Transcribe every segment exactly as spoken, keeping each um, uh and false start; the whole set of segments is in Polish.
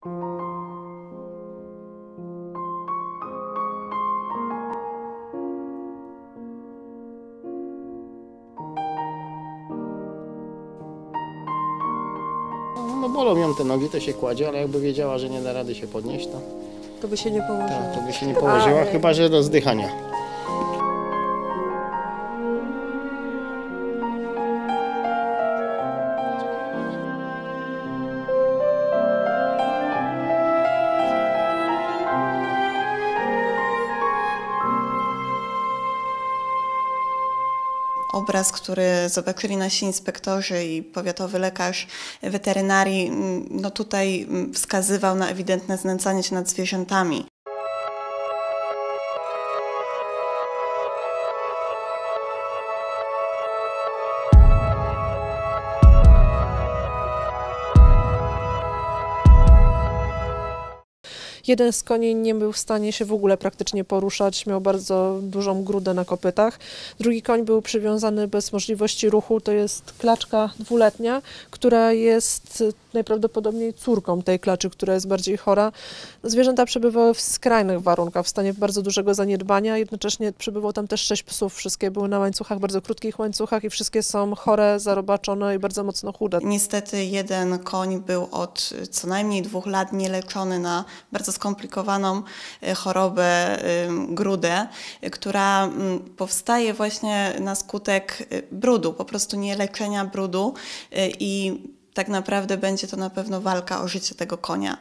No bolą ją te nogi, to się kładzie, ale jakby wiedziała, że nie da rady się podnieść, to, To by się nie położyło. to, to by się nie położyła, A, chyba że do zdychania. Obraz, który zobaczyli nasi inspektorzy i powiatowy lekarz weterynarii, no tutaj wskazywał na ewidentne znęcanie się nad zwierzętami. Jeden z koni nie był w stanie się w ogóle praktycznie poruszać, miał bardzo dużą grudę na kopytach. Drugi koń był przywiązany bez możliwości ruchu, to jest klaczka dwuletnia, która jest najprawdopodobniej córką tej klaczy, która jest bardziej chora. Zwierzęta przebywały w skrajnych warunkach, w stanie bardzo dużego zaniedbania, jednocześnie przebywało tam też sześć psów, wszystkie były na łańcuchach, bardzo krótkich łańcuchach i wszystkie są chore, zarobaczone i bardzo mocno chude. Niestety jeden koń był od co najmniej dwóch lat nieleczony na bardzo skomplikowaną chorobę grudę, która powstaje właśnie na skutek brudu, po prostu nieleczenia brudu i tak naprawdę będzie to na pewno walka o życie tego konia.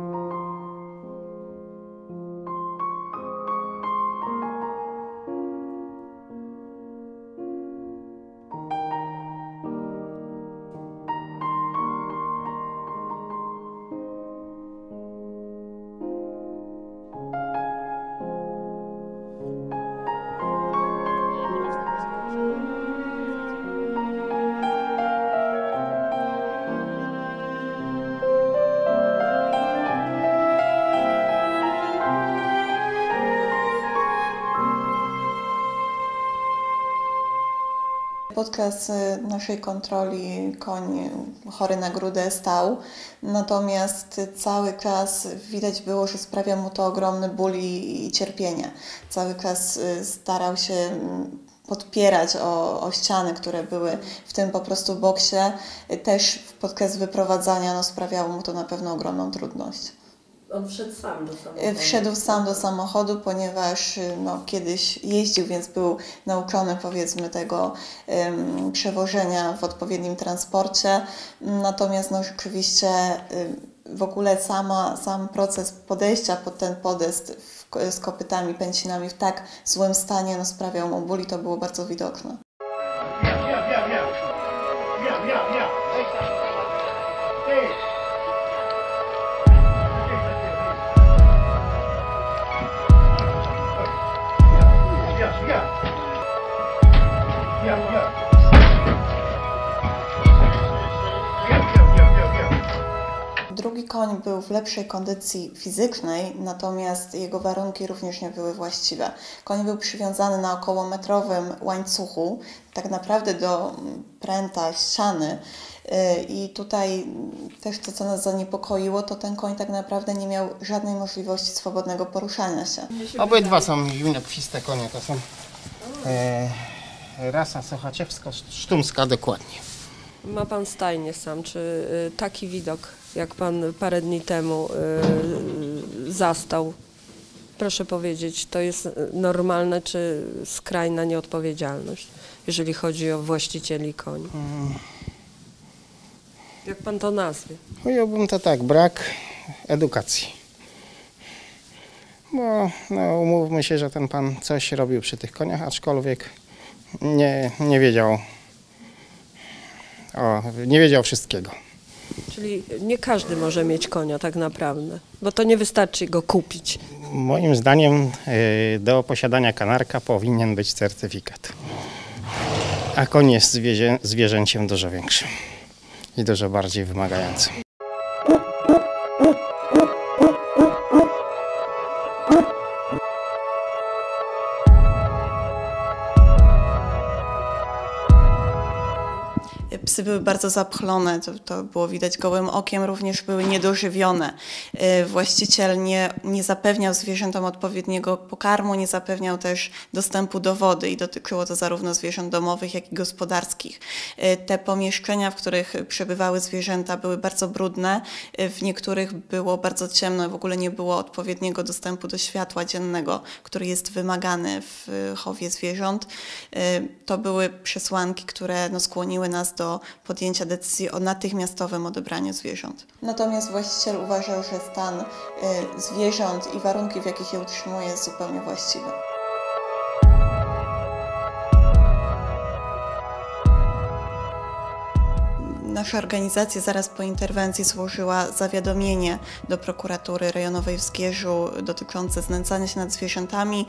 Podczas naszej kontroli koń chory na grudę stał, natomiast cały czas widać było, że sprawia mu to ogromny ból i, i cierpienie. Cały czas starał się podpierać o, o ściany, które były w tym po prostu boksie. Też podczas wyprowadzania no, sprawiało mu to na pewno ogromną trudność. On wszedł sam do samochodu. Wszedł sam do samochodu, ponieważ no, kiedyś jeździł, więc był nauczony powiedzmy tego um, przewożenia w odpowiednim transporcie. Natomiast no, rzeczywiście um, w ogóle sama, sam proces podejścia pod ten podest w, z kopytami, pęcinami w tak złym stanie no, sprawiał mu ból i to było bardzo widoczne. Drugi koń był w lepszej kondycji fizycznej, natomiast jego warunki również nie były właściwe. Koń był przywiązany na około metrowym łańcuchu, tak naprawdę do pręta ściany i tutaj też to, co nas zaniepokoiło, to ten koń tak naprawdę nie miał żadnej możliwości swobodnego poruszania się. Obydwa są świnokwiste konie, to są e, rasa sochaczewsko-sztumska dokładnie. Ma pan stajnię sam, czy y, taki widok, jak pan parę dni temu y, zastał, proszę powiedzieć, to jest normalne, czy skrajna nieodpowiedzialność, jeżeli chodzi o właścicieli koni? Hmm. Jak pan to nazwie? Ująłbym to tak, brak edukacji. Bo no, umówmy się, że ten pan coś robił przy tych koniach, aczkolwiek nie, nie wiedział. O, nie wiedział wszystkiego. Czyli nie każdy może mieć konia tak naprawdę, bo to nie wystarczy go kupić. Moim zdaniem y, do posiadania kanarka powinien być certyfikat. A koń jest zwierzę, zwierzęciem dużo większym i dużo bardziej wymagającym. psy były bardzo zapchlone, to, to było widać gołym okiem, również były niedożywione. Właściciel nie, nie zapewniał zwierzętom odpowiedniego pokarmu, nie zapewniał też dostępu do wody i dotyczyło to zarówno zwierząt domowych, jak i gospodarskich. Te pomieszczenia, w których przebywały zwierzęta, były bardzo brudne, w niektórych było bardzo ciemno, w ogóle nie było odpowiedniego dostępu do światła dziennego, który jest wymagany w chowie zwierząt. To były przesłanki, które no, skłoniły nas do podjęcia decyzji o natychmiastowym odebraniu zwierząt. Natomiast właściciel uważał, że stan zwierząt i warunki, w jakich je utrzymuje, jest zupełnie właściwy. Nasza organizacja zaraz po interwencji złożyła zawiadomienie do prokuratury rejonowej w Zgierzu dotyczące znęcania się nad zwierzętami.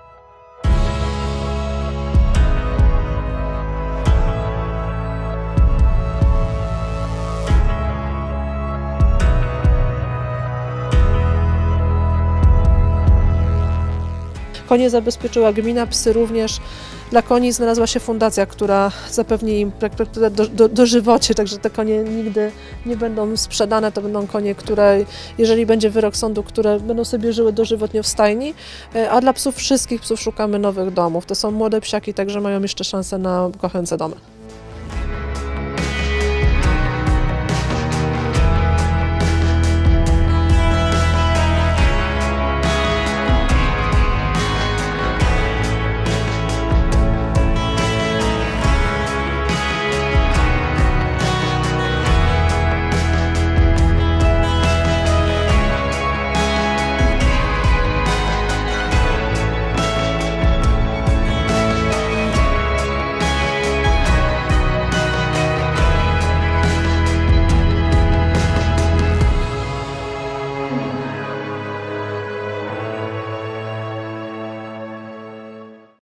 Konie zabezpieczyła gmina, psy również. Dla koni znalazła się fundacja, która zapewni im do, do, dożywocie, także te konie nigdy nie będą sprzedane. To będą konie, które, jeżeli będzie wyrok sądu, które będą sobie żyły dożywotnio w stajni, a dla psów, wszystkich psów szukamy nowych domów. To są młode psiaki, także mają jeszcze szansę na kochające domy.